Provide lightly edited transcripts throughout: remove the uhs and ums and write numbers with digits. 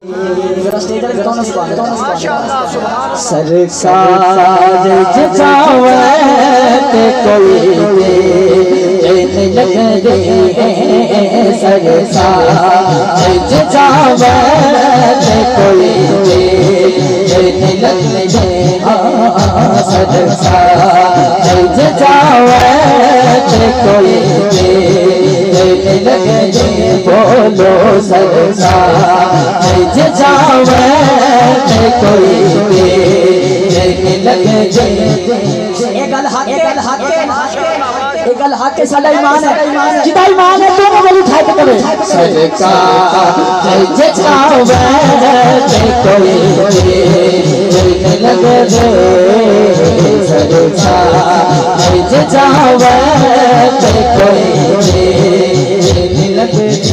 सरकार जजावत कोई लग रही है, सरकार जजावत कोई लग रही है, सरकार जजावत कोई लग रही, बोलो सरकार जजावत कोई लग रही। एक गल हक के साडा ईमान है, जिदा ईमान है दोनों गल उठाए के करे। सरकार जजावत कोई लग रही, सरकार जजावत कोई लग रही।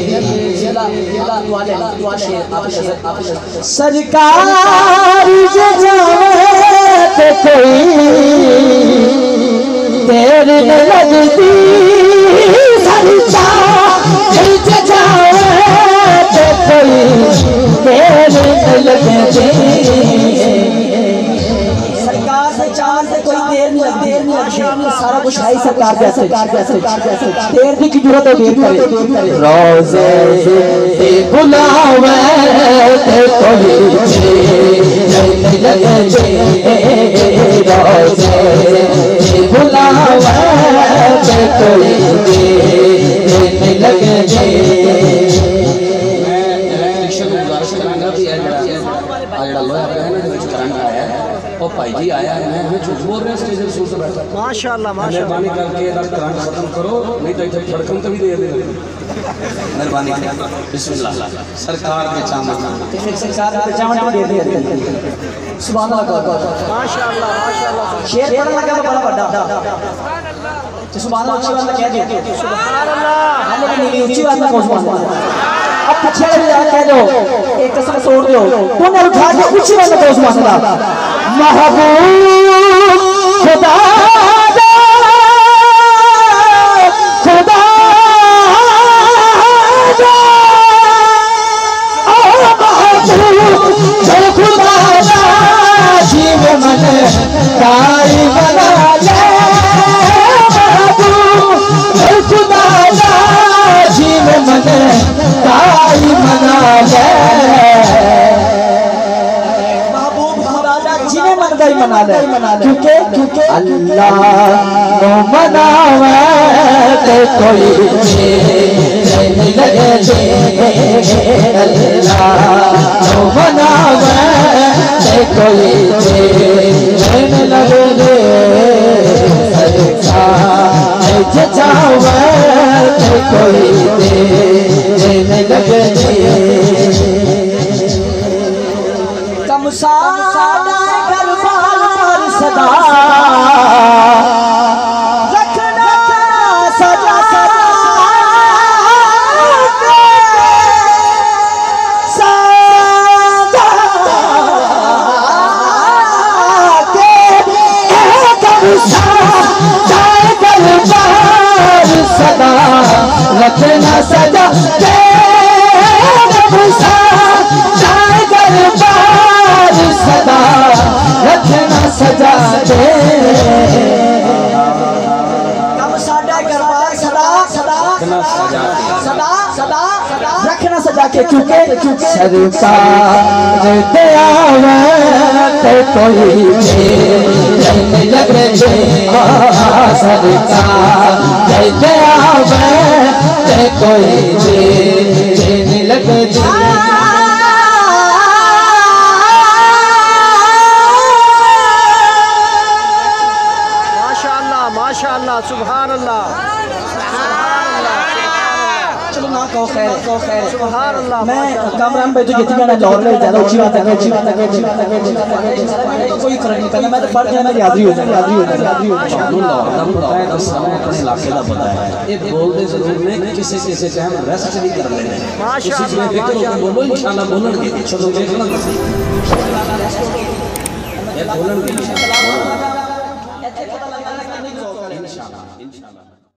सरकार जजावत कोई तेरे न लगती, सरकार जजावत कोई तेरे न लगती। सरकार से चांद से कोई देर नहीं लगती, सारा कुछ है सरकार जैसे, देर की जरूरत है देर करे। रोज़े बुलावत कोई लग रही, रोज़े बुलावत कोई लग रही। भाई जी आया है, मैं झूठ बोल रहे हैं स्टेज पे सूट से बैठा। माशाल्लाह माशाल्लाह, मेहरबानी करके करंट खत्म करो, नहीं तो इधर धड़कन तो भी दे दे। मेहरबानी बिस्मिल्लाह। सरकार के चामन, सरकार के चामन दे दे। सुभान अल्लाह माशाल्लाह माशाल्लाह। शेर पढ़ने लगा बड़ा बड़ा तो सुभान अल्लाह अच्छी बात कह दो, सुभान अल्लाह। हमने नहीं ऊंची बात में सुभान अल्लाह। अब पीछे कह दो, एक कसम तोड़ दो, तूने उठा के ऊंची बात में सुभान अल्लाह। महबूब खुदा खुदा खुदा जीव मन काई बना ले, खुदा जीव मन काई बना ले, मना ले, क्योंकि अल्लाह को मनावत कोई लग रही, अल्लाह को मनावत कोई लग रही, सरकार जजावत कोई लग रही। कम सादा सदा रखना सजा सदा के जाए दरबार सदा रखना सजा के जाए दरबार सदा रखना सजा दे। कम साडा दरबार सदा सदा सदा सदा रखना सजा के, क्योंकि सरकार दयावत कोई लग रही, सरकार दयावत कोई लग रही। माशाअल्लाह सुभान अल्लाह। चलो ना कहो खैर सुभान अल्लाह। मैं कमरा में बैठो जितनी मैंने लौट ले ज्यादा ऊंची बात है, ऊंची बात है, कोई फर्क नहीं पड़ता। मैं तो पढ़ के मेरी हाजिरी हो जाए, हाजिरी हो जाए, हाजिरी हो जाए। दम बताया तो सब अपने इलाके का पता है, ये बोलते जरूर नहीं किसी किसी से हम रेस्ट नहीं कर लेंगे। माशाअल्लाह माशाअल्लाह, बोलो इंशाल्लाह बोलेंगे। चलो देख लो ये बोलेंगे इंशाल्लाह।